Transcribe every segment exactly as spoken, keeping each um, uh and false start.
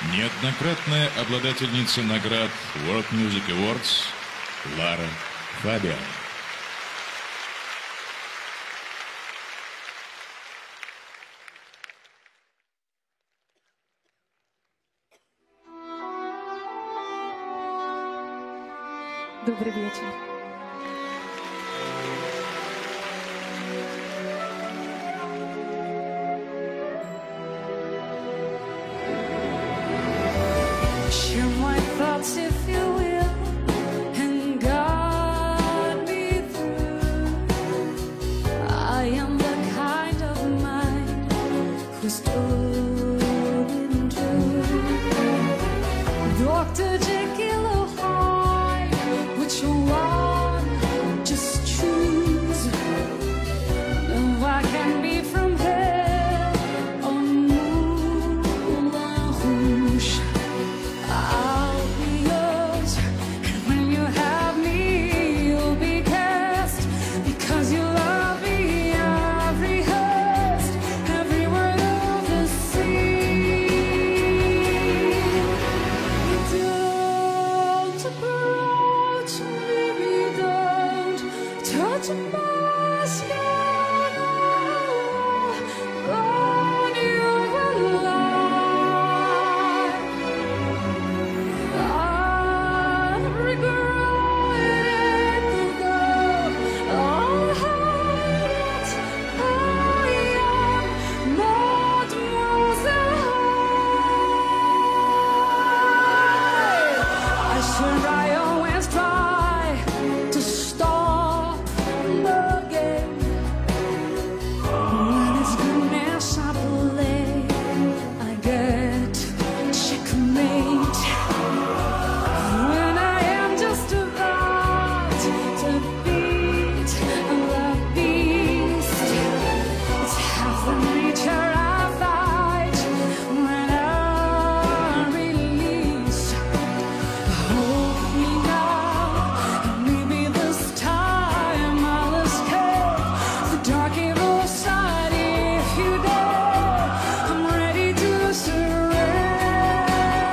Неоднократная обладательница наград World Music Awards Лара Фабиан. Добрый вечер. Share my thoughts if you will, and guide me through. I am the kind of mind who's going through. Doctor Jekyll or Hyde, which one? Just choose. No, I can be from hell or Moulin Rouge. I'll be yours, and when you have me, you'll be cast, because you love me. I've rehearsed every word of the scene. Don't approach me, don't touch my skin. Burn you alive. I regret it, though I'll hide it. I am Mademoiselle Hyde. I swear I always try to stop the game. When it's goodness I play, I get checkmate. When I am just about to beat the beast, it's half the nature I fight when I release. Hold me now, and maybe this time I'll escape the dark evil side. If you dare, I'm ready to surrender.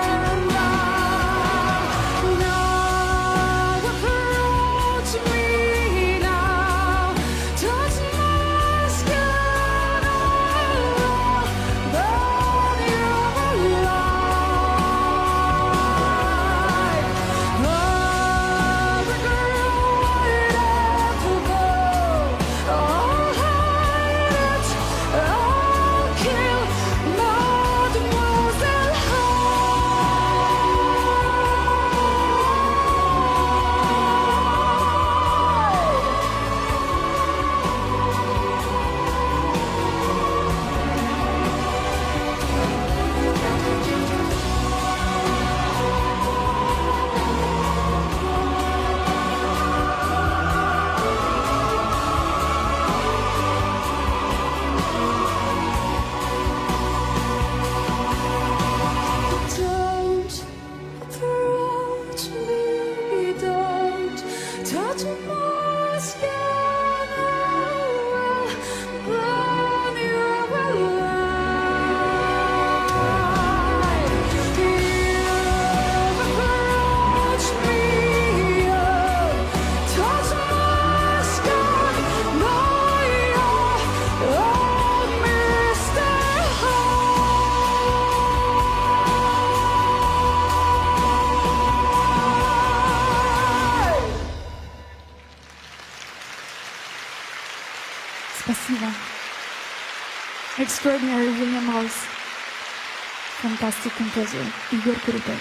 Now approach me now, touch my skin, burn you alive. I regret it, though I'll hide it. I'll kill Mademoiselle Hyde. Don't approach me, don't touch my skin. I will burn you alive. You've approached me, oh, touch my skin. No, you're oh, Mister Hyde. Спасибо. Extraordinary William Ross. Fantastic composer. Igor Kruтой.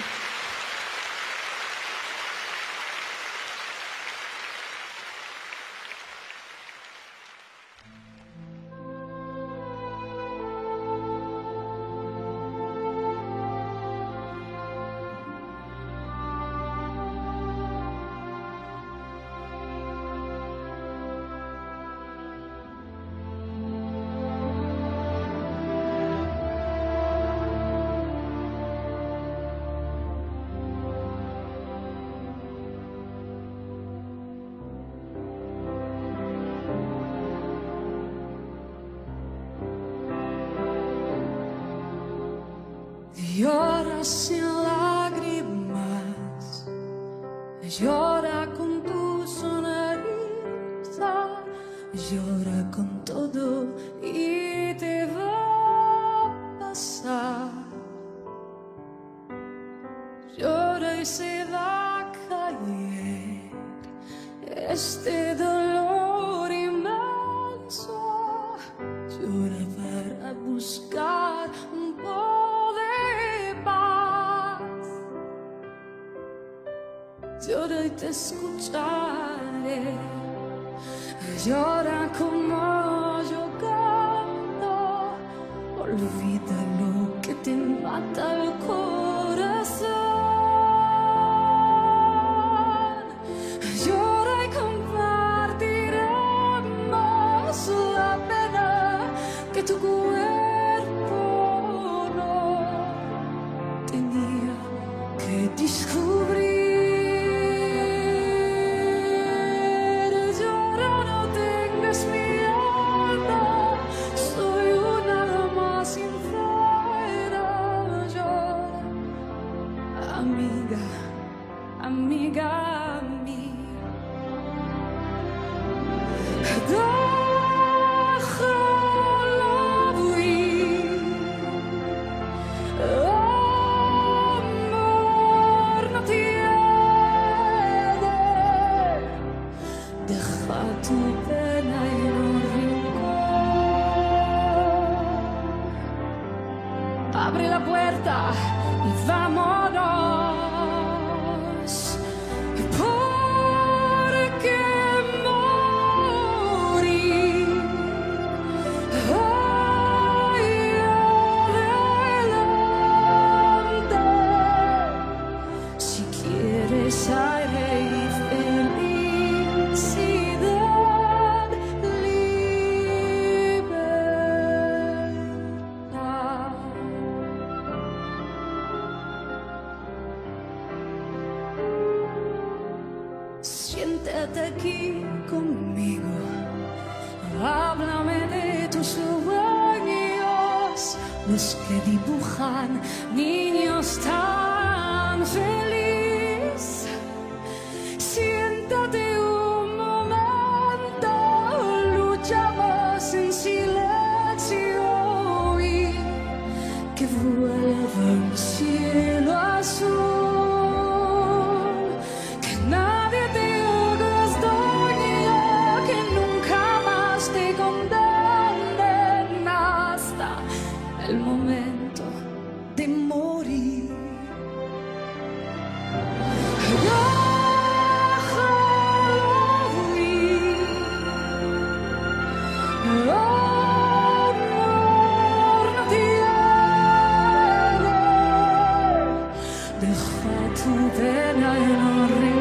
llora sin lágrimas, llora con tu sonrisa, llora con todo y te va a pasar. Llora y se va a caer este dolor inmenso. Llora para buscar un poco de paz. Llora y te escucharé. Llora como yo canto. Olvida lo que te mata el corazón. Llora y compartiremos la pena que tu cuerpo no tenía que descubrir. Llora, no tengas miedo, soy un alma sincera. Llora, amiga, amiga mía. Déjalo huir, amor no tiene. Deja tu pena en un rincón. Abre la puerta y vámonos. Porque morir ay, adelante. Si quieres aire y felicidad, libertad. Siéntate aquí conmigo, háblame de tus sueños, los que dibujan niños tan felices. Siéntate un momento, luchamos en silencio y que vuelva un cielo azul, que nadie te hagas daño, que nunca más te condenen hasta el momento de morir. Déjalo huir, amor no tiene. Deja tu pena en un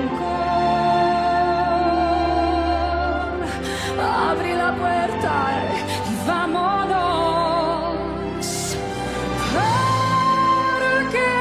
rincón. Abre la puerta y vámonos. Porque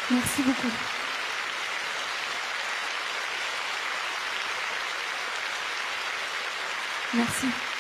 Merci beaucoup. Merci.